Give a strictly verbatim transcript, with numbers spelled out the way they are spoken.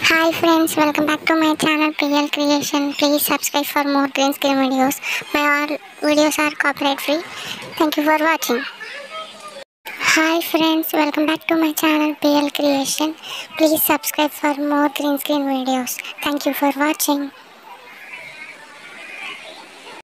Hi friends, welcome back to my channel P L Creation. Please subscribe for more green screen videos. My all videos are copyright free. Thank you for watching. Hi friends, welcome back to my channel P L Creation. Please subscribe for more green screen videos. Thank you for watching.